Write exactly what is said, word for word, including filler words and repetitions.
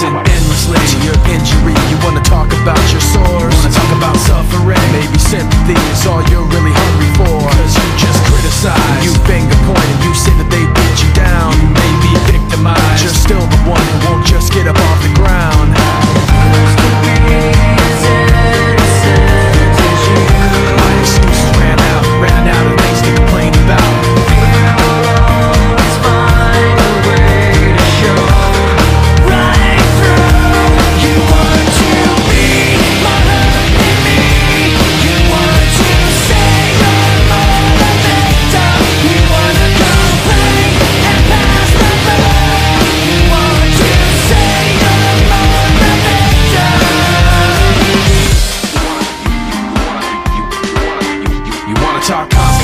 listen endlessly to your injury. You wanna talk about your sores, wanna talk about suffering. Maybe sympathy is all you're really hungry for, cause you just criticize, you finger point, and you say that they beat you down. You may be victimized, you're still the one who won't just get up off the ground. My excuses ran out, ran out of things to complain about. Talk